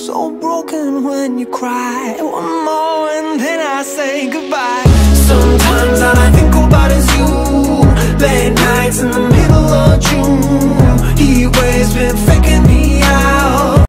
so broken when you cry. One more and then I say goodbye.